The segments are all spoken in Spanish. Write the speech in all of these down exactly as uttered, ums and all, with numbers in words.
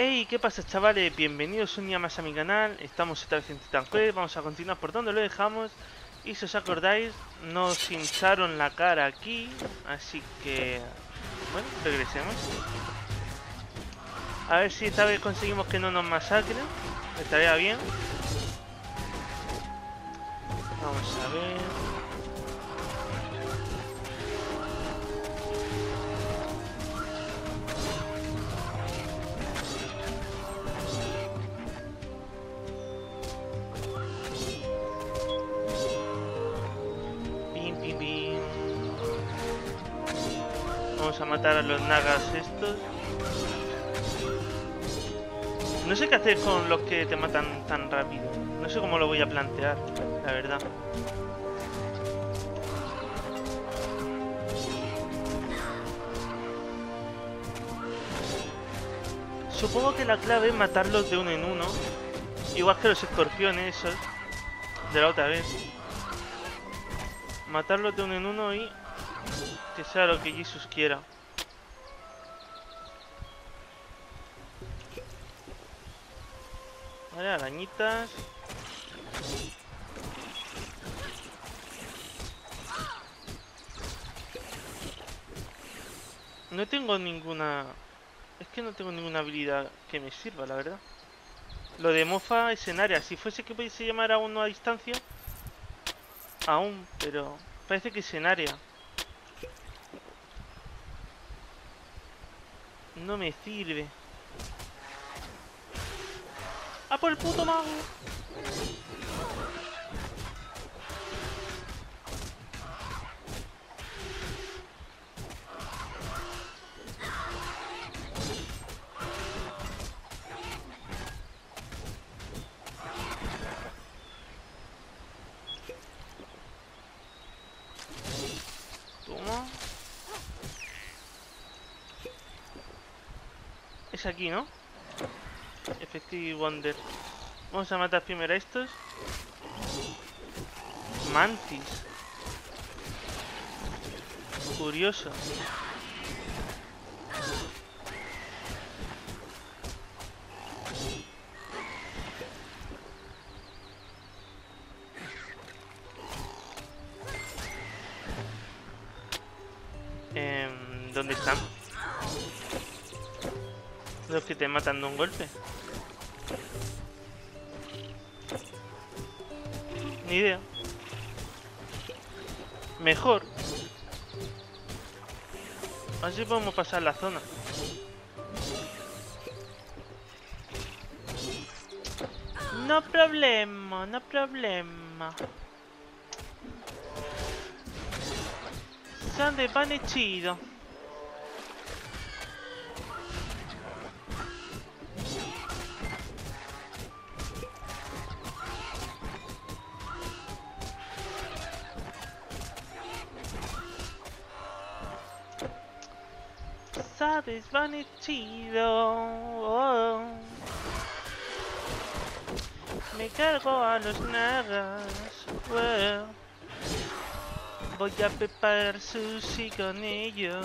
Hey, ¿qué pasa, chavales? Bienvenidos un día más a mi canal. Estamos esta vez en Titan Quest. Vamos a continuar por donde lo dejamos. Y si os acordáis, nos hincharon la cara aquí. Así que... bueno, regresemos. A ver si esta vez conseguimos que no nos masacren. Estaría bien. Vamos a ver... Pim, pim, pim. Vamos a matar a los nagas estos. No sé qué hacer con los que te matan tan rápido. No sé cómo lo voy a plantear, la verdad. Supongo que la clave es matarlos de uno en uno. Igual que los escorpiones esos de la otra vez. Matarlos de uno en uno y que sea lo que Jesús quiera. Vale, arañitas. No tengo ninguna... Es que no tengo ninguna habilidad que me sirva, la verdad. Lo de mofa es en área. Si fuese que pudiese llamar a uno a distancia, aún, pero parece que es en área. No me sirve. ¡Ah, por el puto mago! Toma. Es aquí, ¿no? Effective Wonder. Vamos a matar primero a estos. Mantis. Curioso. Eh, ¿Dónde están? Los que te matan de un golpe. Ni idea. Mejor. Así podemos pasar la zona. No problema, no problema. Son de pane chido. Sabes, pane chido. Oh. Me cargo a los nagas. Oh. Voy a preparar sushi con ellos.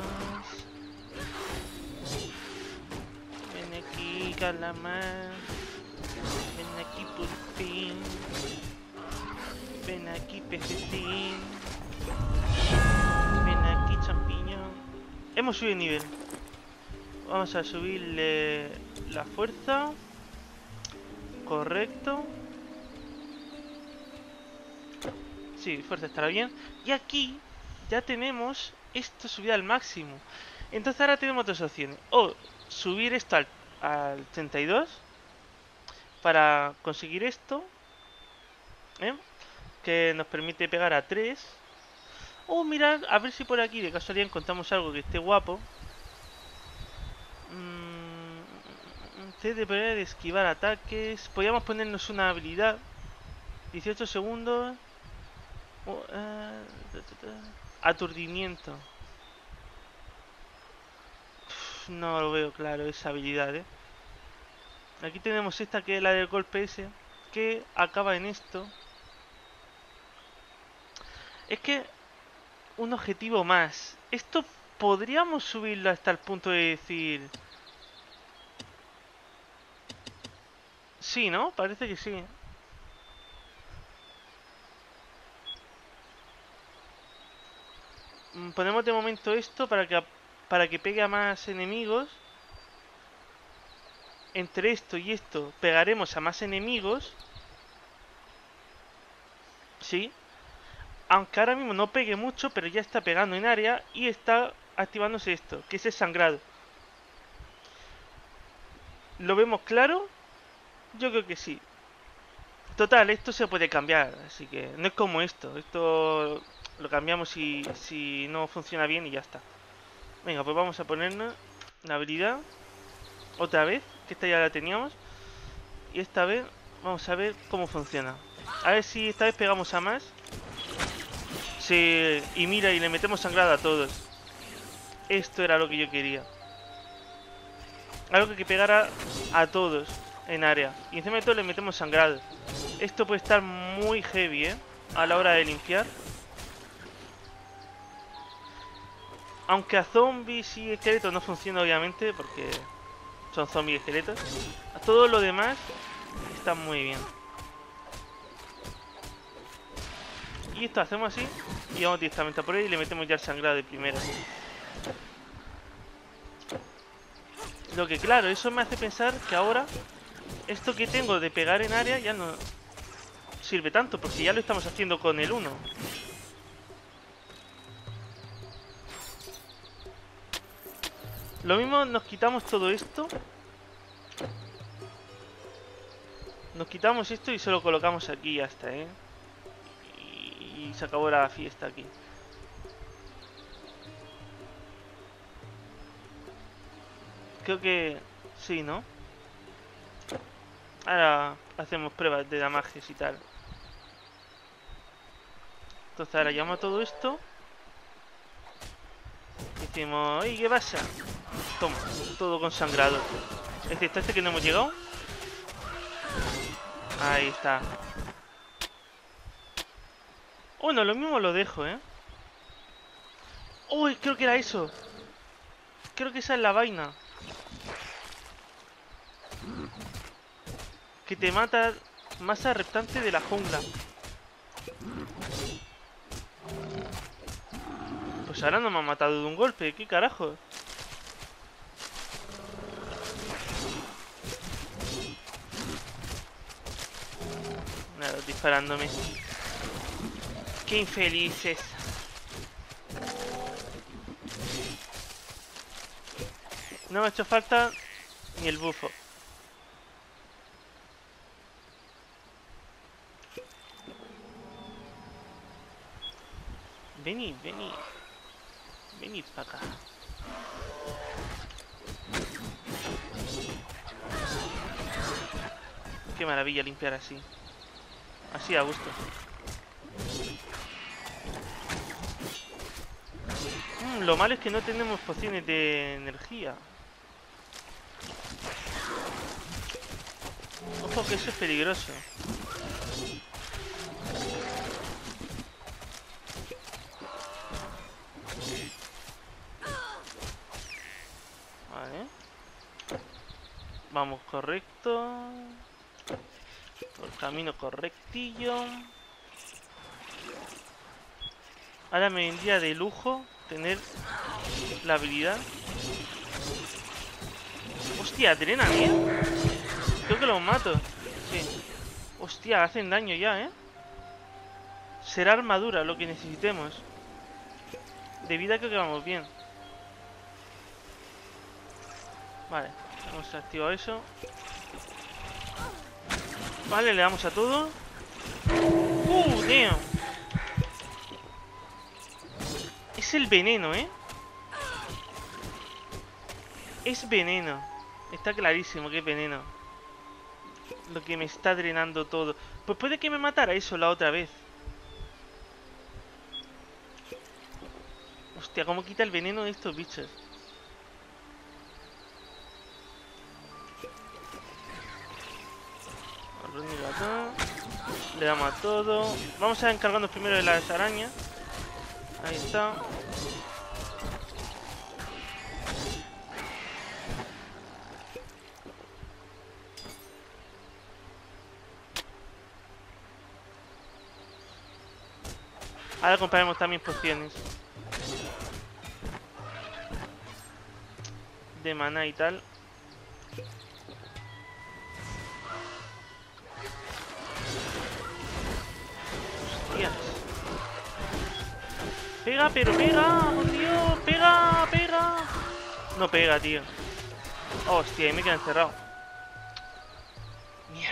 Ven aquí, calamar. Ven aquí, pulpín. Ven aquí, pecetín. Ven aquí, champiñón. Hemos subido de nivel. Vamos a subirle la fuerza. Correcto. Sí, fuerza estará bien. Y aquí ya tenemos esto subido al máximo. Entonces ahora tenemos dos opciones. O subir esto al, al treinta y dos para conseguir esto, ¿eh? Que nos permite pegar a tres. O mirar, a ver si por aquí de casualidad encontramos algo que esté guapo. Mm, C de poder esquivar ataques. Podríamos ponernos una habilidad. dieciocho segundos. Oh, uh, aturdimiento. Uf, no lo veo claro esa habilidad, ¿eh? Aquí tenemos esta que es la del golpe ese, que acaba en esto. Es que un objetivo más. Esto podríamos subirlo hasta el punto de decir... Sí, ¿no? Parece que sí. Mm, Ponemos de momento esto para que, para que pegue a más enemigos. Entre esto y esto pegaremos a más enemigos. Sí. Aunque ahora mismo no pegue mucho, pero ya está pegando en área y está activándose esto, que es el sangrado. ¿Lo vemos claro? Yo creo que sí. Total, esto se puede cambiar, así que no es como esto. Esto lo cambiamos si, si no funciona bien y ya está. Venga, pues vamos a ponernos la habilidad otra vez, que esta ya la teníamos. Y esta vez vamos a ver cómo funciona. A ver si esta vez pegamos a más. Sí, y mira, y le metemos sangrado a todos. Esto era lo que yo quería. Algo que pegara a todos en área. Y encima de todo le metemos sangrado. Esto puede estar muy heavy, ¿eh? A la hora de limpiar. Aunque a zombies y esqueletos no funciona, obviamente, porque son zombies y esqueletos. A todo lo demás está muy bien. Y esto hacemos así y vamos directamente a por él y le metemos ya el sangrado de primera. Lo que claro, eso me hace pensar que ahora esto que tengo de pegar en área ya no sirve tanto, porque ya lo estamos haciendo con el uno. Lo mismo nos quitamos todo esto. Nos quitamos esto y solo colocamos aquí y ya está, ¿eh? Y se acabó la fiesta aquí. Creo que sí, ¿no? Ahora hacemos pruebas de damages y tal. Entonces ahora llamo a todo esto. Y decimos, ¡ey, qué pasa! Toma, todo consangrado. Excepto este que no hemos llegado. Ahí está. Bueno, lo mismo lo dejo, ¿eh? Uy, creo que era eso. Creo que esa es la vaina. Que te mata masa reptante de la jungla. Pues ahora no me ha matado de un golpe. ¿Qué carajo? Nada, disparándome. Qué infelices. No me ha hecho falta ni el bufo. Venid, venid. Venid para acá. Qué maravilla limpiar así. Así a gusto. Mm, lo malo es que no tenemos pociones de energía. Ojo que eso es peligroso. Vale. Vamos correcto. Por el camino correctillo. Ahora me vendría de lujo tener la habilidad. Hostia, drenan, ¿eh? Creo que los mato. Sí. Hostia, hacen daño ya, ¿eh? Será armadura lo que necesitemos. De vida creo que vamos bien. Vale, hemos activado eso. Vale, le damos a todo. Uh, damn. Es el veneno, ¿eh? Es veneno. Está clarísimo que es veneno. Lo que me está drenando todo. Pues puede que me matara eso la otra vez. Hostia, cómo quita el veneno de estos bichos. Le damos a todo. Vamos a encargarnos primero de las arañas. Ahí está. Ahora compraremos también pociones de maná y tal. Hostias. Pega, pero pega, por Dios, pega, pega. No pega, tío. Hostia, ahí me queda encerrado. Mierda.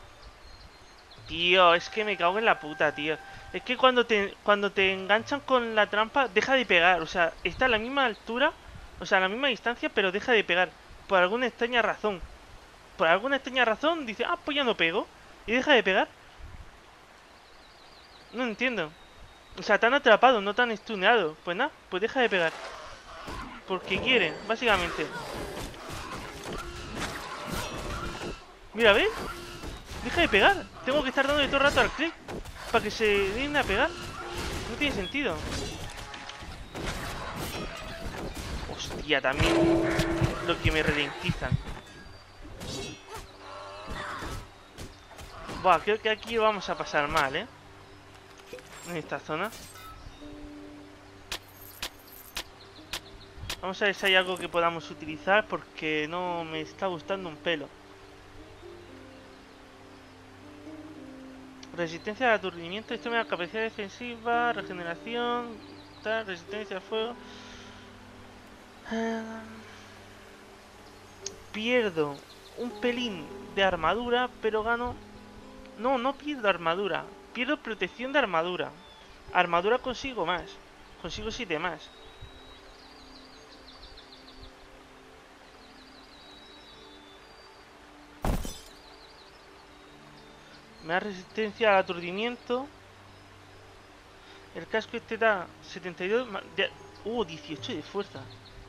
Tío, es que me cago en la puta, tío. Es que cuando te, cuando te enganchan con la trampa, deja de pegar. O sea, está a la misma altura, o sea, a la misma distancia, pero deja de pegar. Por alguna extraña razón. Por alguna extraña razón, dice, ah, pues ya no pego. Y deja de pegar. No entiendo. O sea, tan atrapado, no tan stuneado. Pues nada, pues deja de pegar. Porque quiere, básicamente. Mira, ¿ves? Deja de pegar. Tengo que estar dándole todo el rato al clic para que se den a pegar. No tiene sentido. Hostia, también lo que me ralentizan. Buah, creo que aquí vamos a pasar mal, ¿eh? En esta zona. Vamos a ver si hay algo que podamos utilizar porque no me está gustando un pelo. Resistencia al aturdimiento, esto me da capacidad defensiva, regeneración, tal, resistencia al fuego. Eh, pierdo un pelín de armadura, pero gano... No, no pierdo armadura, pierdo protección de armadura. Armadura consigo más, consigo siete más. Me da resistencia al aturdimiento. El casco este da setenta y dos... De, uh, dieciocho de fuerza.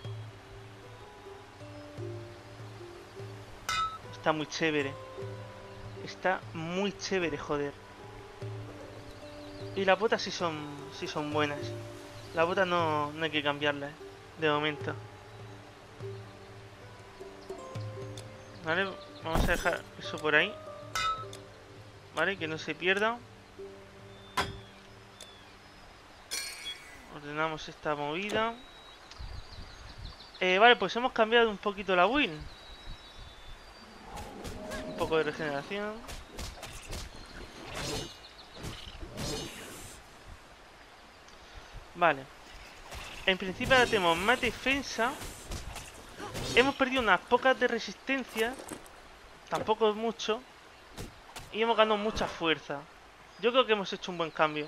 Está muy chévere. Está muy chévere, joder. Y las botas sí son, sí son buenas. Las botas no, no hay que cambiarlas, ¿eh? De momento. Vale, vamos a dejar eso por ahí. Vale, que no se pierda. Ordenamos esta movida. Eh, vale, pues hemos cambiado un poquito la build. Un poco de regeneración. Vale. En principio ahora tenemos más defensa. Hemos perdido unas pocas de resistencia. Tampoco mucho. Y hemos ganado mucha fuerza. Yo creo que hemos hecho un buen cambio.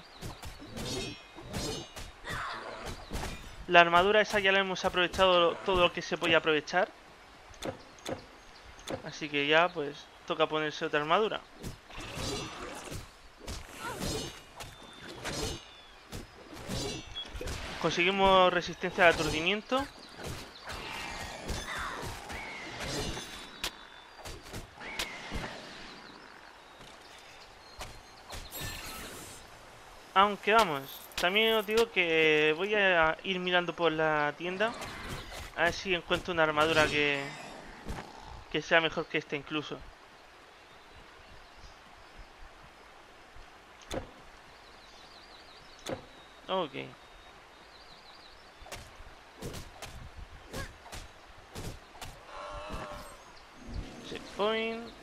La armadura esa ya la hemos aprovechado todo lo que se podía aprovechar. Así que ya pues toca ponerse otra armadura. Conseguimos resistencia al aturdimiento. Aunque vamos, también os digo que voy a ir mirando por la tienda. A ver si encuentro una armadura que, que sea mejor que esta incluso. Ok. Checkpoint.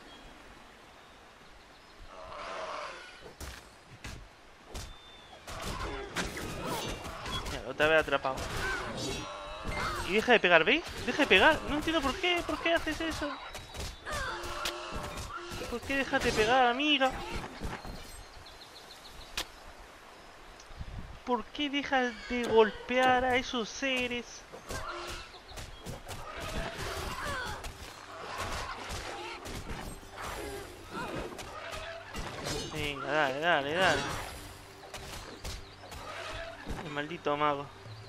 Otra vez atrapado. Y deja de pegar, ¿veis? Deja de pegar. No entiendo por qué. ¿Por qué haces eso? ¿Por qué dejas de pegar, amiga? ¿Por qué dejas de golpear a esos seres? Venga, dale, dale, dale. El maldito mago.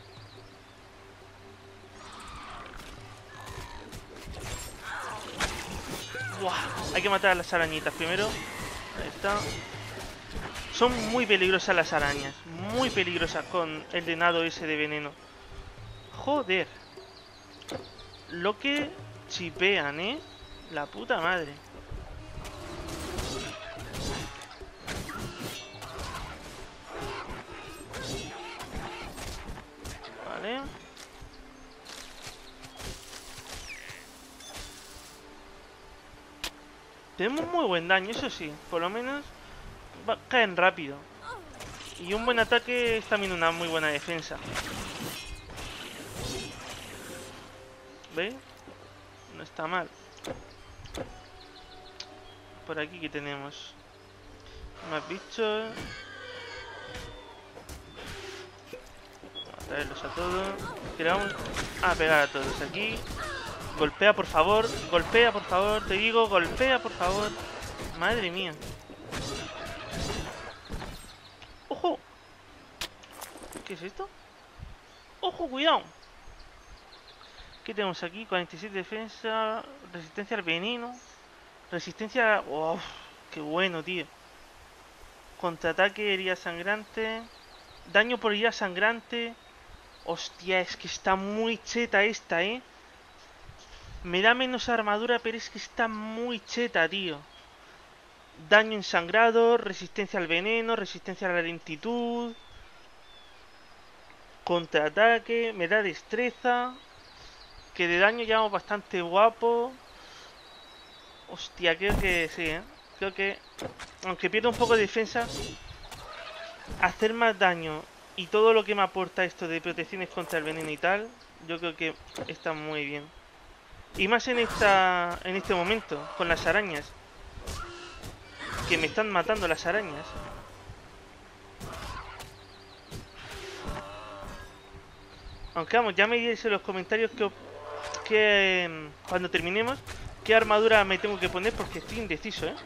Buah, hay que matar a las arañitas primero. Ahí está. Son muy peligrosas las arañas. Muy peligrosas con el venado ese de veneno. Joder. Lo que chipean, ¿eh? La puta madre. Tenemos muy buen daño, eso sí. Por lo menos va, caen rápido. Y un buen ataque es también una muy buena defensa. ¿Veis? No está mal. Por aquí que tenemos más bichos. Matarlos a todos. Tiramos a pegar a todos aquí. Golpea por favor, golpea por favor, te digo, golpea por favor. Madre mía. ¡Ojo! ¿Qué es esto? ¡Ojo, cuidado! ¿Qué tenemos aquí? cuarenta y siete defensa, resistencia al veneno, resistencia... ¡Oh! ¡Qué bueno, tío! Contraataque, herida sangrante, daño por herida sangrante. Hostia, es que está muy cheta esta, ¿eh? Me da menos armadura, pero es que está muy cheta, tío. Daño ensangrado, resistencia al veneno, resistencia a la lentitud, contraataque, me da destreza, que de daño ya vamos bastante guapo. Hostia, creo que sí, ¿eh? Creo que, aunque pierda un poco de defensa, hacer más daño y todo lo que me aporta esto de protecciones contra el veneno y tal, yo creo que está muy bien. Y más en esta en este momento, con las arañas. Que me están matando las arañas. Aunque vamos, ya me diréis en los comentarios que, que cuando terminemos, qué armadura me tengo que poner, porque estoy indeciso, ¿eh?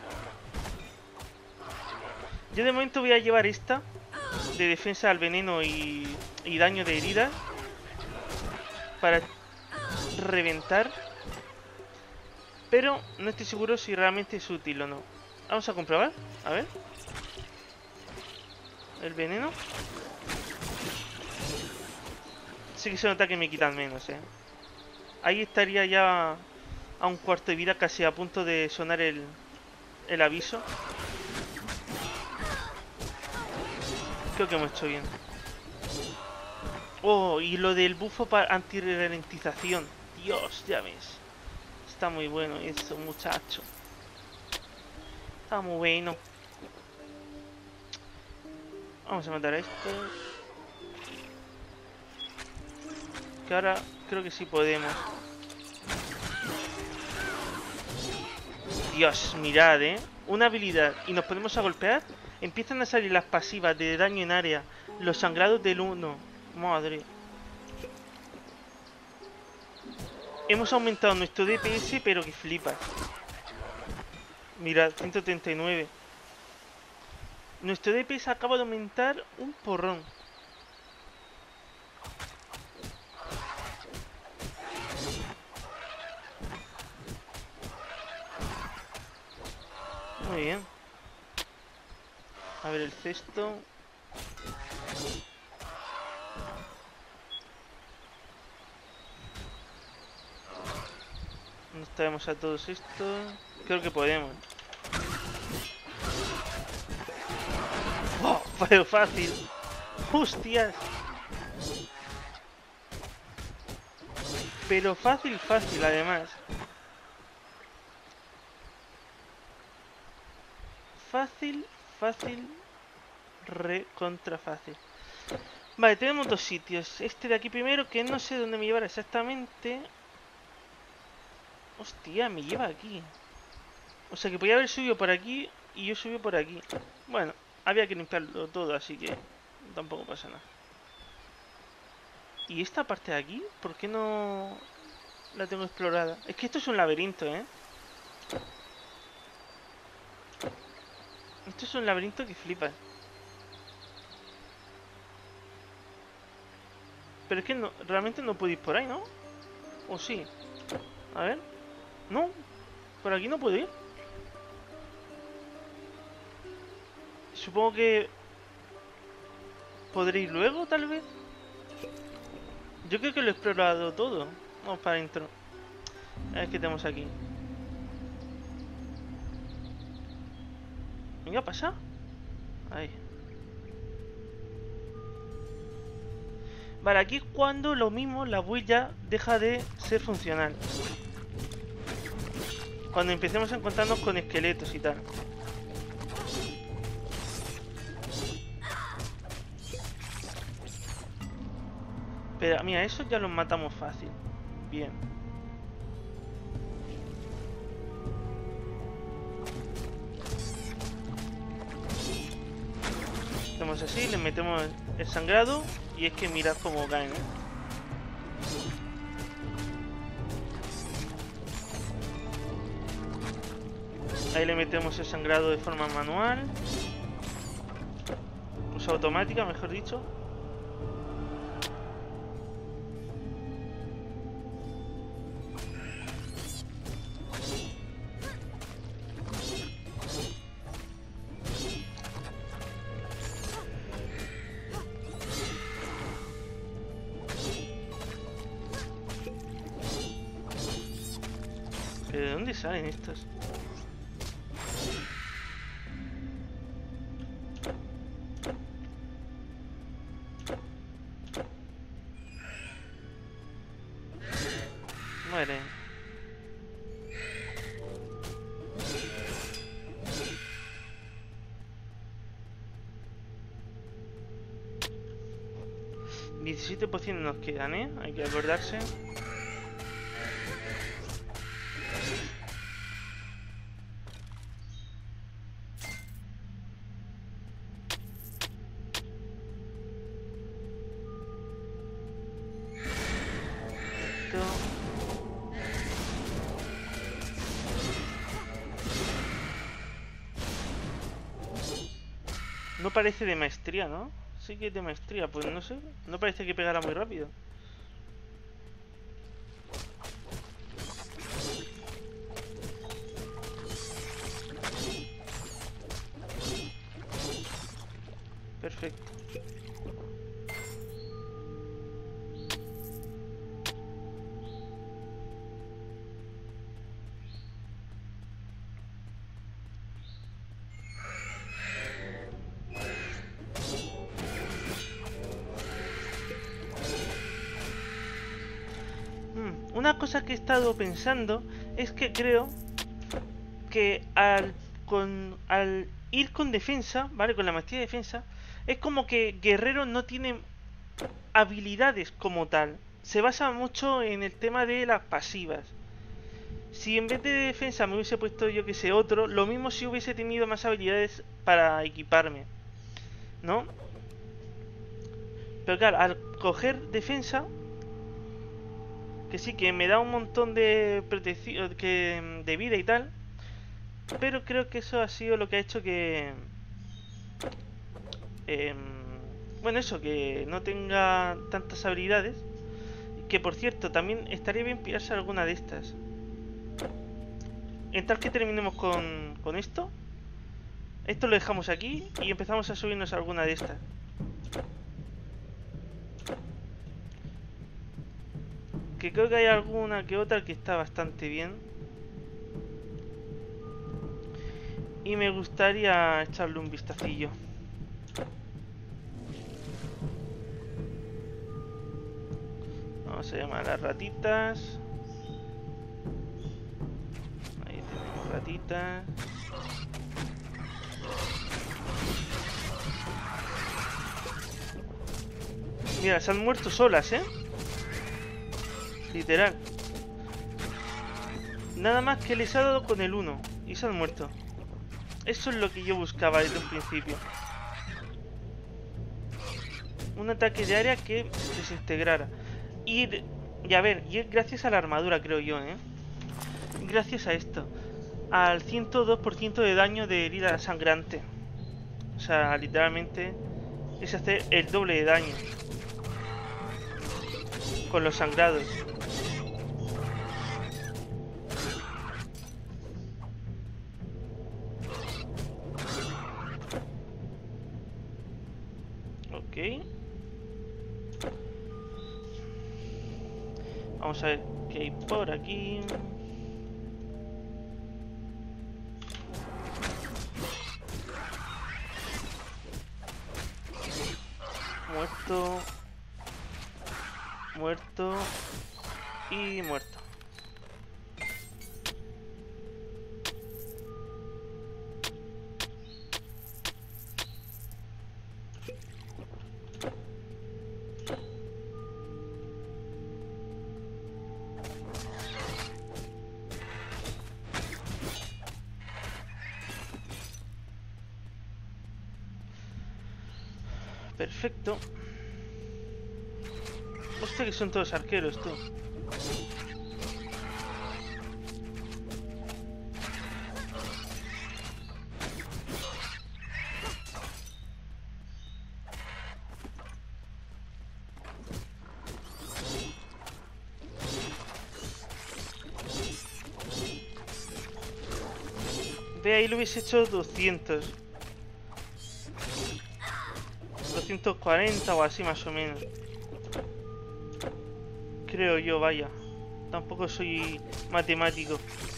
Yo de momento voy a llevar esta, de defensa al veneno y, y daño de heridas, para reventar. Pero no estoy seguro si realmente es útil o no. Vamos a comprobar, a ver. El veneno. Sí que se nota que me quitan menos, eh. Ahí estaría ya a un cuarto de vida, casi a punto de sonar el, el aviso. Creo que hemos hecho bien. Oh, y lo del bufo para antirralentización. Dios, ya ves. Está muy bueno eso, muchacho. Está muy bueno. Vamos a matar a esto. Que ahora creo que sí podemos. Dios, mirad, eh. Una habilidad y nos ponemos a golpear. Empiezan a salir las pasivas de daño en área. Los sangrados del uno. Madre. Hemos aumentado nuestro D P S, pero que flipas. Mirad, ciento treinta y nueve. Nuestro D P S acaba de aumentar un porrón. Muy bien. A ver el cesto. Nos traemos a todos estos. Creo que podemos. ¡Oh! Pero fácil. ¡Hostias! Pero fácil, fácil además. Fácil, fácil, re contra fácil. Vale, tenemos dos sitios. Este de aquí primero, que no sé dónde me llevará exactamente. Hostia, me lleva aquí. O sea que podía haber subido por aquí y yo subí por aquí. Bueno, había que limpiarlo todo, así que tampoco pasa nada. ¿Y esta parte de aquí? ¿Por qué no la tengo explorada? Es que esto es un laberinto, ¿eh? Esto es un laberinto que flipas. Pero es que no, realmente no puedo ir por ahí, ¿no? ¿O sí? A ver. No, por aquí no puedo ir. Supongo que podré ir luego, tal vez. Yo creo que lo he explorado todo. Vamos para adentro. A ver qué tenemos aquí. Venga, pasa. Ahí. Vale, aquí es cuando lo mismo la huella deja de ser funcional. Cuando empecemos a encontrarnos con esqueletos y tal. Pero mira, eso ya los matamos fácil. Bien. Hacemos así, le metemos el sangrado y es que mirad cómo caen, ¿eh? Ahí le metemos el sangrado de forma manual. Pues automática, mejor dicho. ¿Pero de dónde salen estos? Muere. diecisiete por ciento nos quedan, ¿eh? Hay que acordarse. No parece de maestría, ¿no? Sí que es de maestría, pues no sé. No parece que pegara muy rápido. Perfecto. Una cosa que he estado pensando es que creo que al, con, al ir con defensa, ¿vale? Con la maestría de defensa, es como que Guerrero no tiene habilidades como tal. Se basa mucho en el tema de las pasivas. Si en vez de defensa me hubiese puesto yo que sé otro, lo mismo si hubiese tenido más habilidades para equiparme, ¿no? Pero claro, al coger defensa, que sí, que me da un montón de protección, que de vida y tal, pero creo que eso ha sido lo que ha hecho que... Eh, bueno, eso, que no tenga tantas habilidades. Que por cierto, también estaría bien pillarse alguna de estas. En tal que terminemos con, con esto, esto lo dejamos aquí y empezamos a subirnos a alguna de estas. Que creo que hay alguna que otra que está bastante bien. Y me gustaría echarle un vistacillo. Vamos a llamar a las ratitas. Ahí tenemos ratitas. Mira, se han muerto solas, ¿eh? Literal. Nada más que les ha dado con el uno y se han muerto. Eso es lo que yo buscaba desde un principio. Un ataque de área que desintegrara. Y, y a ver, y es gracias a la armadura, creo yo, ¿eh? Gracias a esto. Al ciento dos por ciento de daño de herida sangrante. O sea, literalmente es hacer el doble de daño con los sangrados. Ok. Vamos a ver qué hay por aquí. Muerto. Muerto. Y muerto. Perfecto. Hostia, que son todos arqueros, tú. Ve, ahí lo hubiese hecho doscientos. doscientos cuarenta o así más o menos. Creo yo, vaya. Tampoco soy matemático.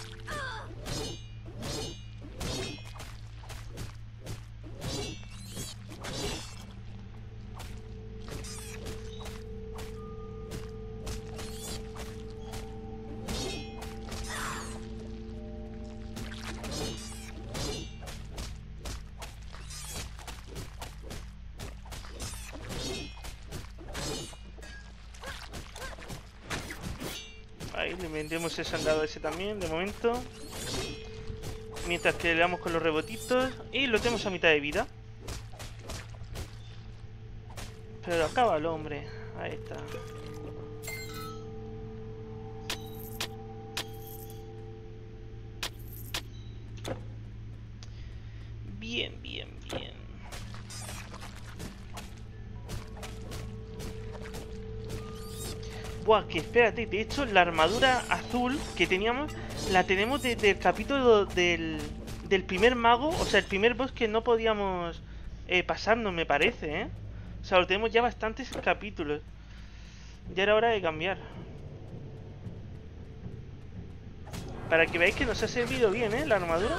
Ahí le vendemos ese andado ese también, de momento. Mientras que le damos con los rebotitos. Y lo tenemos a mitad de vida. Pero acábalo, hombre. Ahí está. Bien, bien, bien. Buah, que espérate, de hecho la armadura azul que teníamos la tenemos desde el capítulo del, del primer mago, o sea, el primer boss que no podíamos eh, pasarnos, me parece, ¿eh? O sea, lo tenemos ya bastantes capítulos. Ya era hora de cambiar. Para que veáis que nos ha servido bien, ¿eh? La armadura.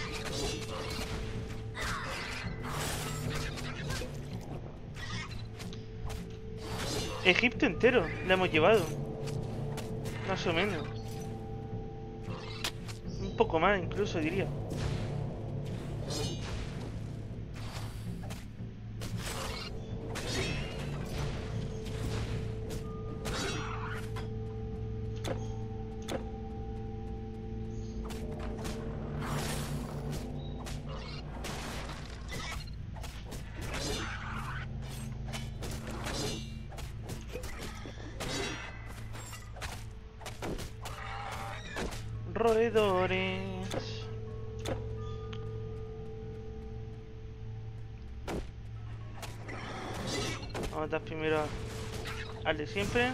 Egipto entero la hemos llevado. Más o menos. Un poco más incluso, diría. Roedores. Vamos a dar primero al de siempre.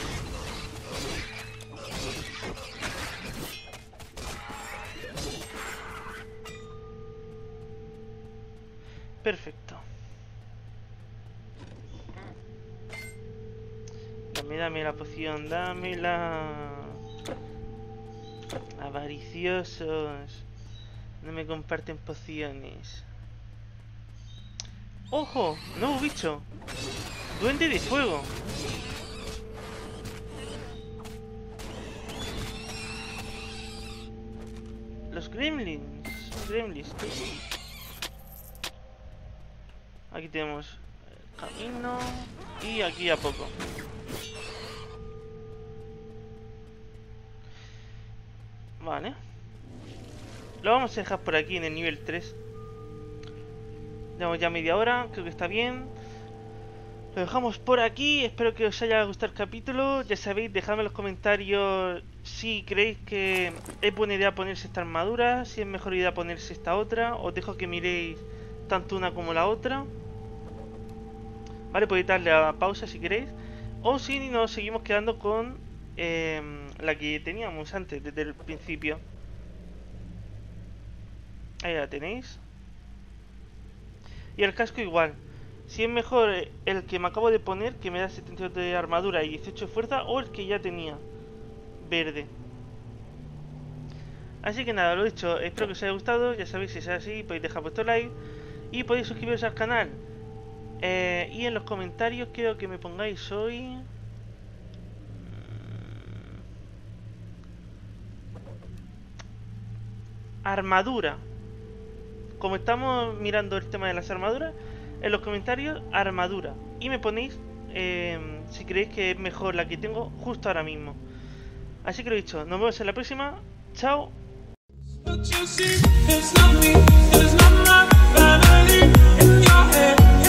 Perfecto. Dame, dame la poción, dámela. Avariciosos. No me comparten pociones. ¡Ojo! ¡Nuevo bicho! ¡Duende de fuego! Los gremlins. Gremlins. Aquí tenemos camino. Y aquí a poco. Vale. Lo vamos a dejar por aquí en el nivel tres. Llevamos ya media hora, creo que está bien. Lo dejamos por aquí, espero que os haya gustado el capítulo. Ya sabéis, dejadme en los comentarios si creéis que es buena idea ponerse esta armadura, si es mejor idea ponerse esta otra. Os dejo que miréis tanto una como la otra. Vale, podéis darle a pausa si queréis. O si nos seguimos quedando con eh, la que teníamos antes, desde el principio. Ahí la tenéis. Y el casco igual. Si es mejor el que me acabo de poner, que me da setenta y dos de armadura y dieciocho de fuerza, o el que ya tenía, verde. Así que nada, lo dicho, espero que os haya gustado. Ya sabéis, si es así, podéis dejar vuestro like y podéis suscribiros al canal. Eh, y en los comentarios quiero que me pongáis hoy... armadura. Como estamos mirando el tema de las armaduras, en los comentarios, armadura. Y me ponéis eh, si creéis que es mejor la que tengo justo ahora mismo. Así que lo dicho, nos vemos en la próxima. Chao. But you see, it's not me, it's not my family in your head.